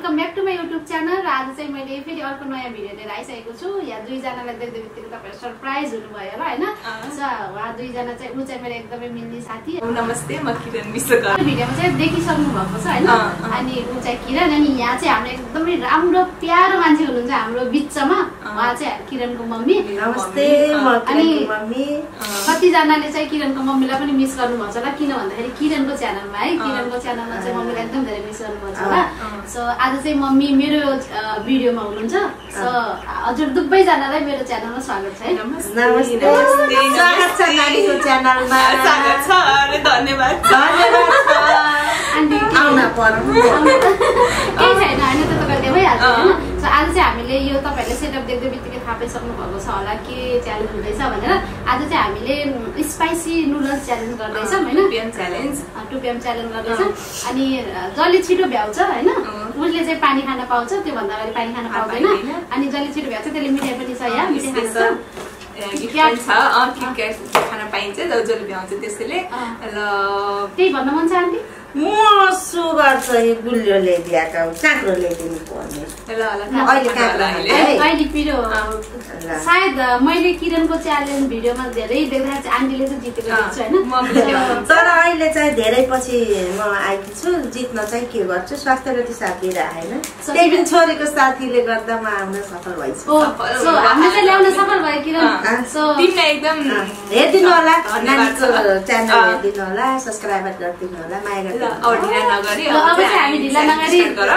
Welcome back to my YouTube channel. र आज चाहिँ मैले फेरि अर्को नयाँ भिडियो लिएर आइसकेको छु। यहाँ दुईजनालाई देख्दै बित्तिकै तपाईहरु सरप्राइज हुनुभयो होला हैन। सो उहाँ दुईजना चाहिँ उ चाहिँ मेरो एकदमै मिल्ने साथी। नमस्ते, म किरण विश्वकर्मा। भिडियोमा चाहिँ देखिसक्नु भएको छ हैन। अनि उ चाहिँ किरण, अनि यहाँ चाहिँ हाम्रो एकदमै राम्रो प्यारो मान्छे हुनुहुन्छ हाम्रो बिचमा। उहाँ चाहिँ किरणको मम्मी। नमस्ते, म किरणको मम्मी। कति जनाले चाहिँ किरणको मम्मीलाई पनि मिस गर्नुभएको छ होला, किन भन्दाखेरि किरणको च्यानलमा है, किरणको च्यानलमा चाहिँ मम्मीलाई एकदम धेरै मिस गर्नुभएको छ होला। सो आज चाहिँ मम्मी मेरो भिडियोमा हुनुहुन्छ। सो हजुर दुवैजनालाई मेरो च्यानलमा स्वागत छ है। नमस्ते, स्वागत छ नानीको च्यानलमा। स्वागत छ, अरे धन्यवाद। आन्टी आउन पर्यो। केही छैन हैन, त तपाईले भइहाल्छ हैन। सो आज चाहिँ हामीले यो तपाईहरुले सेटअप देख्दै बित्तिकै थाहा पाइसक्नु भएको छ होला के च्यालेन्ज हुँदैछ भनेर। आज चाहिँ हामीले स्पाइसी नुडल्स च्यालेन्ज गर्दैछौँ हैन। 2 PM च्यालेन्ज, 2 PM च्यालेन्ज गर्दैछौँ। अनि जसले छिटो भ्याउँछ हैन उसले चाहिँ पानी खान पाउँछ, त्यो भन्दा अगाडि पानी खान पाउँदैन। अनि जसले छिटो भ्याउँछ त्यसले मिठाई पनि छ, यहाँ मिठाई खान्छ। किटक्याट छ, किटक्याट खान पाइन्छ जसले भ्याउँछ त्यसैले। ल त्यही भन्न मन छ आन्टी। म सुगर चाहिँ गुलियो ल्याइदिएका हो, काँक्रो ल्याइदिनु पर्ने। ल अहिले पिरो सायद मैले किरणको च्यालेन्ज भिडियोमा धेरै देख्दा चाहिँ आन्टीले चाहिँ जितेको देख्छु हैन। तर अहिले चाहिँ धेरै पछि म आएकी छु। जित्न चाहिँ के गर्छु, स्वास्थ्यप्रति साथ दिइरहेको हैन। त्यही पनि छोरीको साथीले गर्दा म आउन सफल भइछु। सो हामीले चाहिँ ल्याउन सफल भयो किरण। सो तिमीलाई एकदम हेर्दिनु होला, नानीको च्यानल हेर्दिनु होला, सब्स्क्राइबर गरिदिनु होला, माया गरिदिनु। ढिला नगरी अब चाहिँ हामी ढिला नगरी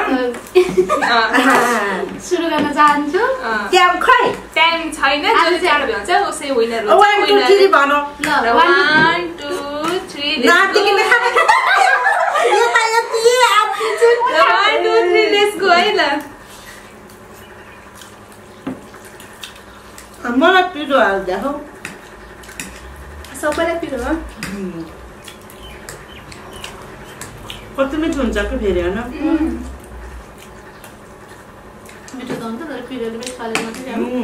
सुरु गर्न चाहन्छु। टाइम खै टाइम छैन, जसले चाँडो भ्याउँछ उसै विनर हुन्छ। 1 2 3 भनौ। 1 2 3 नातिकिन यो त यति आप्पी छु। 1 2 3 लेट्स गो है। ल मलाई पिरो हाल्दा हो, सबैलाई पिरो हो। कति मिठो हुन्छ कि फेरि हैन। मिठो त हुन्छ तर पिरोले पनि खाले मात्रै हो।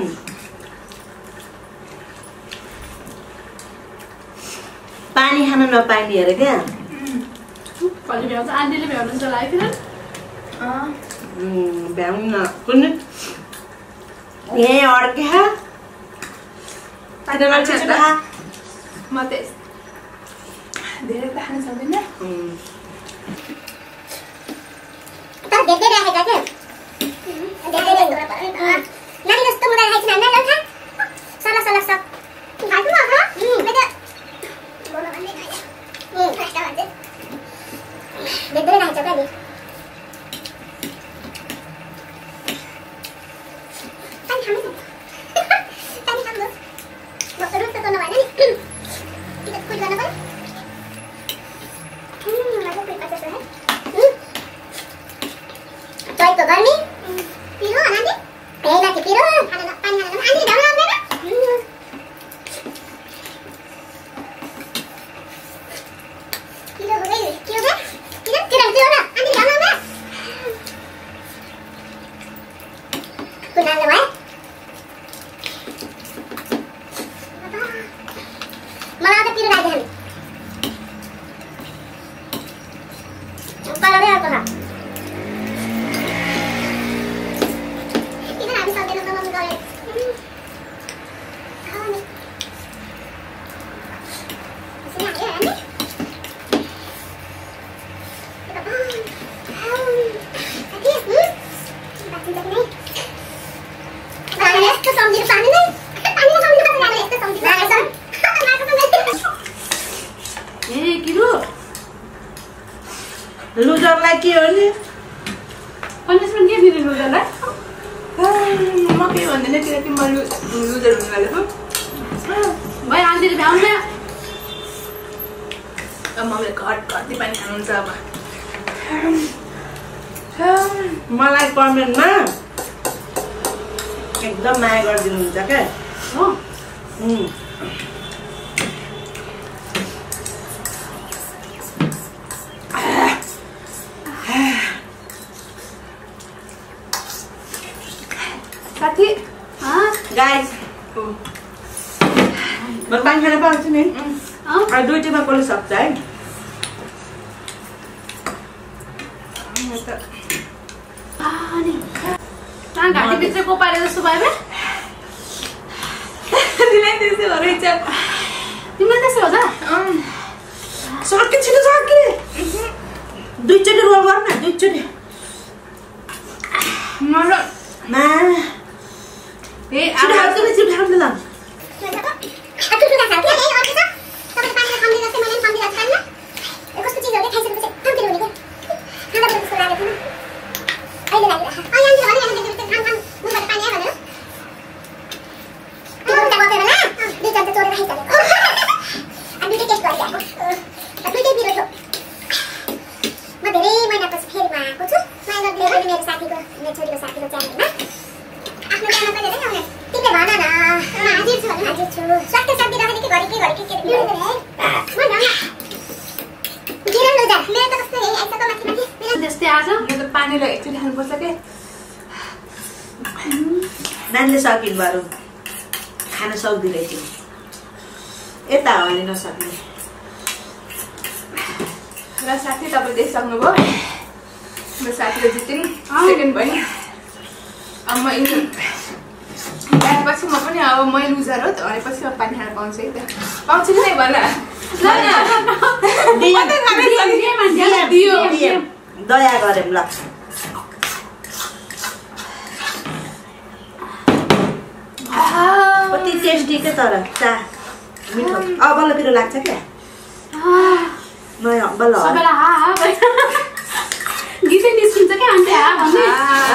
पानी खान नपाइने अरे क्या। कहिले भ्याउँछ आन्टीले भ्याउनुहुन्छ होला है किरण। भ्याउन कुन यहाँ अड्क्या म त धेरै त खान सक्दिनँ। देख्दै राखेका के नानी जस्तो मुदा खाइछ न नानी खा सला सला सब खाइछु न खा म त बोल्न भन्दै खाइछ फर्स्ट भन्छ देख्दै राखेछ के नि पानी खानु पानी खानु म त रुट त गर्न भएन नि कि त कुल गर्न पर्यो। मजा पिर्छ है चोइको गर्मी पिरो नानी ए माथि पिरो खाना पानी खाना आनी ढाउन आउँदैन। पिरो हो गई के हो किरण किरण के हो र आनी ढाउन आउँदैन कुनाले भाइ मलाई त पिरो लाग्दैन पालाले आको खा लुजरलाई के हो नि पनिसमेन्ट के दिनु लुजरलाई? म के भन्दैन, किनकि म लुजर हुनेवाला हो। भाइ आन्टीले भ्याउन मम्मीले घटी पानी खानुहुन्छ। अब मलाई कमेन्टमा एकदम माया गरिदिनुहुन्छ क्या हो। साथी गाइस म पानी खान पाउँछु नि। दुईटैमा कसले सक्छ है। अनि घाँटी भित्र कोपाले जस्तो भयो बे तिमीलाई त्यस्तै हो रहेछ तिमीलाई त्यस्तो हो त सके छिटो सके दुईचोटि रोल गर न दुईचोटि मा ए छिटो हाल्नु ल त्यस्तै आज म त पानीलाई एकचोटि खानुपर्छ के नानीले सकिन् बरु खान सक्दिँदै थियो यता हो भने नसक्ने र साथी तपाईँ देखिसक्नुभयो मेरो साथीले जित्यो नि सेकेन्ड भयो अब म पछि म पनि अब मै लुजर हो त भनेपछि अब पानी खान पाउँछु है त पाउँछु कि नै भन दया गरे ल कति टेस्टी के तर चा मिठो अब बल्ल पिरो लाग्छ क्या नयाँ बल्ल सबैलाई हा हा गीतै निस्किन्छ क्या आन्टी हा भन्ने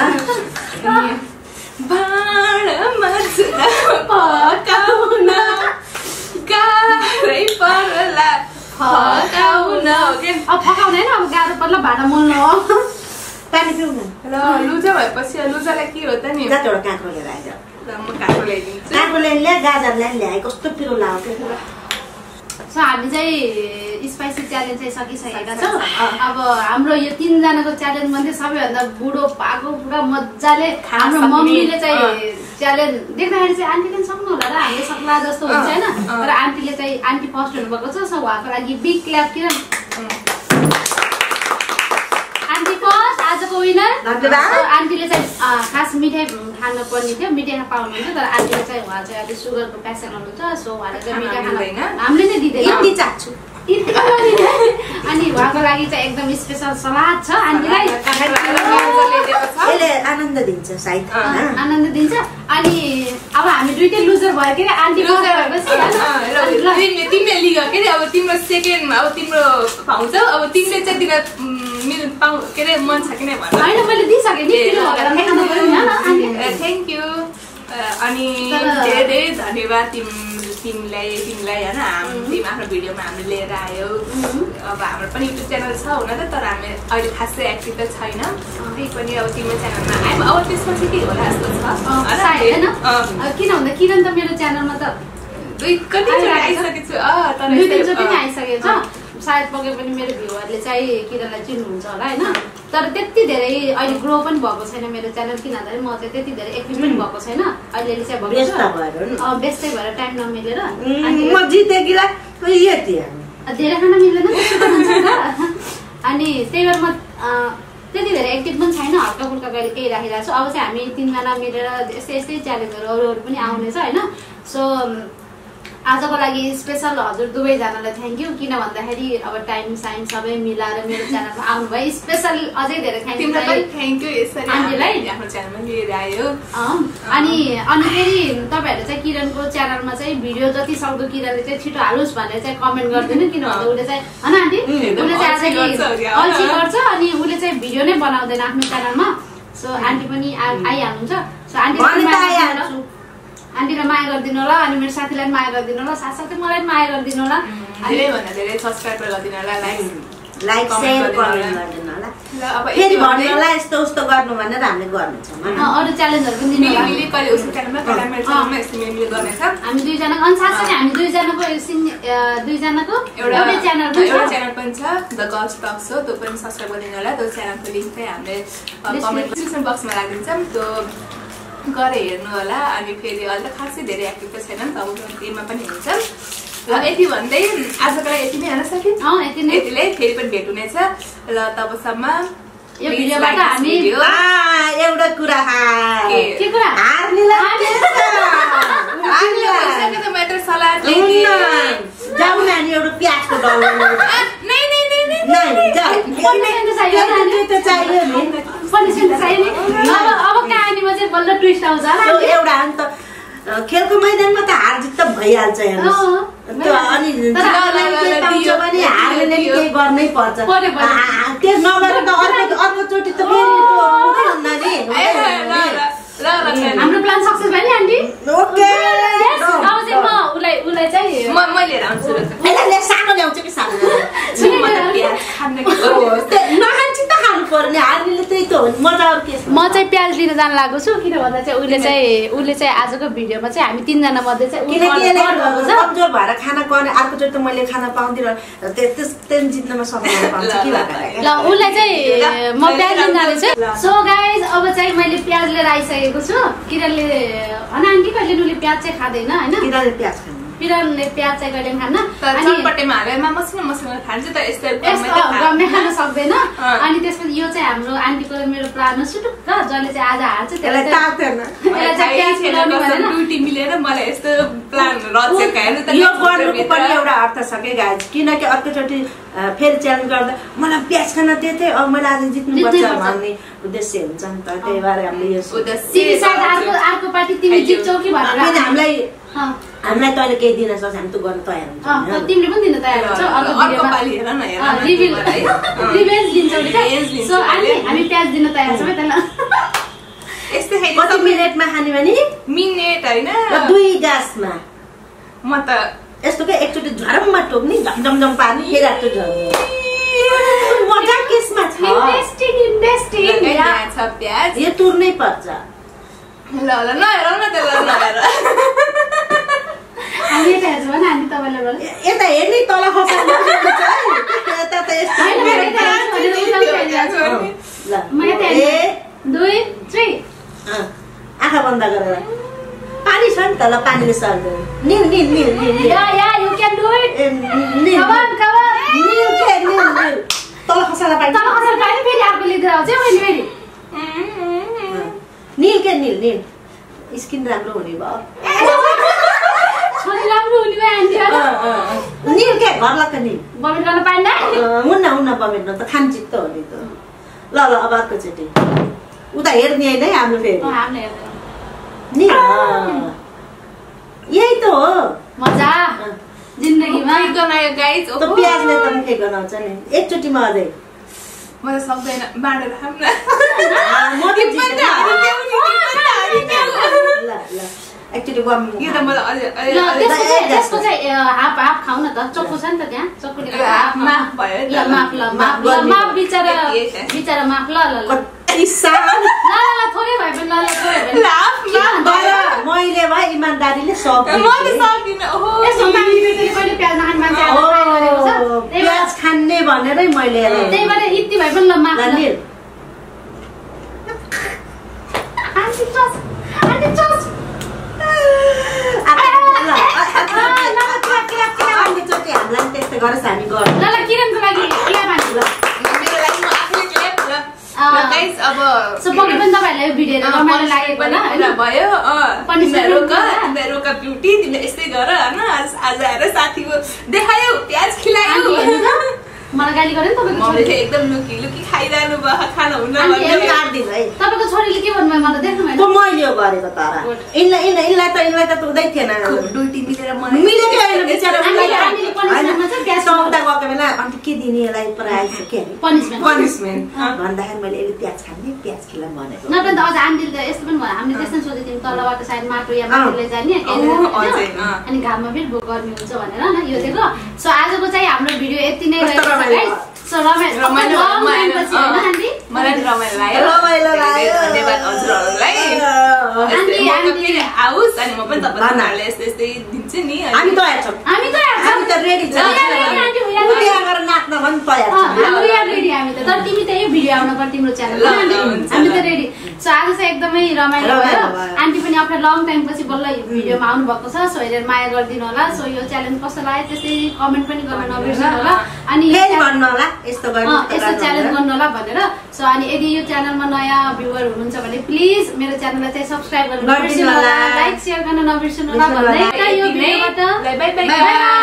भाँडामा चुला पकाउन गाह्रै पर्ला फकाउन हो के अब फकाउने होइन अब गाह्रो पर्ला भाँडा मोल्नु हो पानी पिउनु र लुजा भएपछि लुजालाई के हो त नि जातवटा काँक्रो लिएर आइज म काँक्रो ल्याइदिन्छु काँक्रो ल्याए गाजरलाई ल्याए कस्तो पिरो लाग्यो क्या सो हामी चाहिँ स्पाइसी च्यालेन्ज चाहिँ सकिसकेका छौँ अब हाम्रो यो 3 जनाको च्यालेन्ज मध्ये सबैभन्दा बुढो पाको पुरा मजाले हाम्रो मम्मीले चाहिँ च्यालेन्ज देख्दाखेरि चाहिँ आन्टीले सक्नु होला र हामीले सक्ला जस्तो हुन्छ हैन तर आन्टीले चाहिँ आन्टी फर्स्ट हुनुभएको छ सो उहाँको लागि बिग क्ल्याप किन आन्टी फर्स्ट आजको विनर आन्टीले चाहिँ खास मिठाई खान पर्ने थियो मिठाई पाउनुहुन्छ तर आन्टीले चाहिँ उहाँ चाहिँ अहिले सुगरको पेसेन्ट हुनुहुन्छ सो उहाँले चाहिँ मिठाई खान हामीले नै दिँदैन यति चाख्छु अनि उहाँको लागि चाहिँ एकदम स्पेसल सलाद छ आन्टीलाई यसले आनन्द दिन्छ सायद आनन्द दिन्छ अनि अब हामी दुईटै लुजर भयो के आन्टी लुजर भएपछि तिमीले लिग के अरे अब तिम्रो सेकेन्ड अब तिम्रो पाउँछ अब तिमीले चाहिँ दिन पाउ के अरे मन छ कि नै भन्छ होइन मैले दिइसकेँ नि थ्याङ्क यू अनि धेरै धेरै धन्यवाद तिमीलाई होइन तिमी आफ्नो भिडियोमा हामीले लिएर आयो अब हाम्रो पनि युट्युब च्यानल छ हुन त तर हामी अहिले खासै एक्टिभ त छैन त्यही पनि अब तिम्रो च्यानलमा आयो अब त्यसपछि के होला जस्तो छ होइन किन भन्दा किरण त मेरो च्यानलमा त कतिचोटि आइसकेको छु तर दुईचोटि नै आइसकेको छ सायद पक्कै पनि मेरो भ्युअरले चाहिँ किरणलाई चिन्नुहुन्छ होला होइन तर त्यति धेरै अहिले ग्रो पनि भएको छैन मेरो च्यानल किन भन्दाखेरि म चाहिँ त्यति धेरै एक्टिभ पनि भएको छैन अहिले चाहिँ व्यस्तै भएर टाइम नमिलेर धेरै खान मिल्दैन अनि त्यही भएर म त्यति धेरै एक्टिभ पनि छैन हल्का फुल्का कहिले केही राखिरहेको छु अब चाहिँ हामी 3 जना मिलेर यस्तै च्यालेन्जहरू अरू पनि आउनेछ होइन सो आजको लागि स्पेसल हजुर दुवैजनालाई थ्याङ्क यू किन भन्दाखेरि अब टाइम साइम सबै मिलाएर मेरो च्यानलमा आउनुभयो स्पेसल अझै धेरै थ्याङ्क यू आन्टीलाई आफ्नो च्यानलमा लिएर आयो अनि फेरि तपाईँहरूले चाहिँ किरणको च्यानलमा चाहिँ भिडियो जति सक्दो किरणले चाहिँ छिटो हालोस् भनेर चाहिँ कमेन्ट गरिदिनु किन भन्दा उसले चाहिँ होइन आन्टी उसले चाहिँ आज अल्छी गर्छ अनि उसले चाहिँ भिडियो नै बनाउँदैन आफ्नो च्यानलमा सो आन्टी पनि आइहाल्नुहुन्छ सो आन्टीलाई माया गरिदिनु होला अनि मेरो साथीलाई माया गरिदिनु होला साथसाथै मलाई माया गरिदिनु होला धेरैभन्दा धेरै सब्सक्राइब गरिदिनु होला लाइक सेयर गरिदिनु होला फेरि भन्नु होला यस्तो उस्तो गर्नु भनेर हामीले गर्नेछौँ अरू च्यालेन्जहरू पनि दिनु होला कहिले उसको च्यानलमा कहिले मेरो च्यानलमा यस्तो मिलेर गर्नेछ हामी दुईजना अनि साथसाथै हामी दुईजनाको एउटा च्यानल पनि छ द गर्ल्स टक्स हो त्यो पनि सब्सक्राइब गरिदिनु होला त्यो च्यानलको लिङ्क चाहिँ हामीले कमेन्ट डिस्क्रिप्सन बक्समा राखिदिन्छौँ त्यो गरेर हेर्नु होला अनि फेरि अहिले खासै धेरै एक्टिभ त छैन नि त अब त्यसमा पनि हुन्छ ल यति भन्दै आजको लागि यति नै हेर्न सकिन् यतिले फेरि पनि भेट हुनेछ ल तबसम्म यो भिडियोबाट हामी एउटा कुरा के कुरा जाऊ नानी एउटा प्याजको डल्लो अब कहानीमा चाहिँ बल्ल ट्विस्ट आउँछ एउटा अन्त खेलको मैदानमा त हार जित त भइहाल्छ हेर्नुहोस् अनि भने हारले नै केही गर्नै पर्छ त्यो नगरेर त अर्कोचोटि त हाम्रो प्लान सक्सेस भयो नि आन्टी ओके उसलाई चाहिँ म लिएर आउँछु सानो ल्याउँछ कि सानो नखान्छ त खानु पर्ने हार्नेले त्यही त हो मजा अरू के म चाहिँ प्याज लिन जान लागेको छु किन भन्दा चाहिँ उसले चाहिँ आजको भिडियोमा चाहिँ हामी 3 जना मध्ये चाहिँ कमजोर भएर खाना पाउने अर्कोचोटि त मैले खाना पाउँदिनँ त्यस जित्नमा सफलता पाउँछ के भएर ल उसलाई चाहिँ म प्याज लिन जाँदैछु सो गाइज अब चाहिँ मैले प्याज लिएर आइसकेको छु किरणले होइन आन्टी कहिले उसले प्याज चाहिँ खाँदैन होइन किरणले प्याज खान्छ पिरणले प्याज चाहिँ कहिले खान्न चटपटेमा हालेर मसिनो खान्छ त यस्तो गम्मै खान सक्दैन अनि त्यसपछि यो चाहिँ हाम्रो आन्टीको मेरो प्लान हो सुटुक्क जसले चाहिँ आज हाल्छ त्यसलाई ड्युटी मिलेर मलाई यस्तो प्लान रचेको हेर्नु त यो गर्नुको पनि एउटा अर्थ छ के गाइज किनकि अर्कोचोटि फेरि च्यालेन्ज गर्दा मलाई प्याज खान दिएथे अब मैले आज जित्नुपर्छ भन्ने उद्देश्य हुन्छ नि त त्यही भएर हामीले यो अर्को पार्टी तिमी जित्छौ कि भनेर हामीलाई त अहिले केही दिन सक्छ हामी त गर्न तयार हुन्छ तिमीले पनि दिन तयार हुन्छ रिभेन्ज लिन्छौ नि सो हामी प्याज दिन तयार छौँ है त ल कति मिनेटमा खाने भने मिनेट होइन 2 गाँसमा म त यस्तो के एकचोटि झरममा टोक्ने झमझम पार्ने फेरि अर्को झर्ने मजा केसमा छ इन्ट्रेस्टिङ छ प्याज यो तुर्नै पर्छ ल नहेरौ न त्यसलाई नहेर हामी यता हेर्छु भने हामी तपाईँलाई बोल यता हेर्नै तल खसाल्नु यता त यस्तो म यता हेर्छु 2 3 आँखा बन्द गरेर पानी छ नि त ल पानीले सर्दैन निल you can do it come on निल तल खसाला पानी फेरि अर्को लिँदै आउँछ मैले फेरि निल स्किन राम्रो हुने भयो छोरी राम्रो हुने भयो आन्टी निल के घर लक्क निल बमेट गर्न पाइन्न हुन्न बमेट न त खान चित्त हो नि त ल अब अर्कोचोटि उता हेर्ने होइन है हाम्रो फेरि निल यही त हो मजा जिन्दगीमा गनायो गाइस त प्याजले त मुखे गनाउँछ नि एकचोटिमा अझै म त सक्दैन बाँडेर खाम न म त ल एकचोटि बम यो त मलाई त्यसको चाहिँ हाफ खाऊ न त चक्कु छ नि त त्यहाँ चक्कुले माफ भयो माफ बिचारा माफ ल थोरै भए पनि मैले भए इमान्दारीले प्याज खान्ने भनेरै मैले त्यही भएर यति भए पनि ल माफ हामीलाई त्यस्तै गरेर हामी गर्छौँ ल किरणको लागि गाइस अब पक्कै पनि तपाईँहरूलाई भिडियो रमाइलो लागेको भयो तिमीहरूको ब्युटी तिमीले यस्तै गर होइन आज आएर साथीको देखायो प्याज खिलायो मलाई गाली गर्यो नि तपाईँको एकदम लुकी खाइरहनु भयो खाना हुन तपाईँको छोरीले के भन्नुभयो मलाई देख्नु मैले यो गरेको तर यिनलाई त हुँदै थिएन ड्युटी मिलेर मिलेकै होइन बिचारा गएको बेला अन्त के दिने यसलाई प्राइज के पनिसमेन्ट भन्दाखेरि मैले यसले प्याज खाने प्याज खिला भनेको नत्र त अझ आन्टीले त यस्तो पनि भयो हामीले त्यसै सोधेको थियौँ तलबाट सायद माटो या माटोले जाने अनि घाममा फेरि भोक गर्मी हुन्छ भनेर न यो देखो सो आजको चाहिँ हाम्रो भिडियो यति नै रहेछ रमाइलो लाग्यो धन्यवाद हजुरहरूलाई आओस् अनि म पनि तपाईँहरूलाई यस्तै दिन्छु नि हामी तयार छौँ हामी त रेडी छौँ नाच्न पनि तयार छौँ हामी त तर तिमी त यो भिडियो आउन पर्छ तिम्रो च्यानलमा हामी त रेडी सो आज चाहिँ एकदमै रमाइलो भयो आन्टी पनि आफ्टर लङ टाइम पछि बल्ल भिडियोमा आउनु भएको छ सो हेरेर माया गरिदिनु होला सो यो च्यालेन्ज कस्तो लाग्यो त्यसै कमेन्ट पनि गर्न नबिर्सनु होला अनि गर्नु होला यस्तो च्यालेन्ज गर्नु होला भनेर सो अनि यदि यो च्यानलमा नयाँ भ्युअर हुनुहुन्छ भने प्लिज मेरो च्यानललाई चाहिँ सब्स्क्राइब गर्न नबिर्सनु होला लाइक शेयर गर्न नबिर्सनु होला भन्दै यो भिडियोबाट बाइ बाइ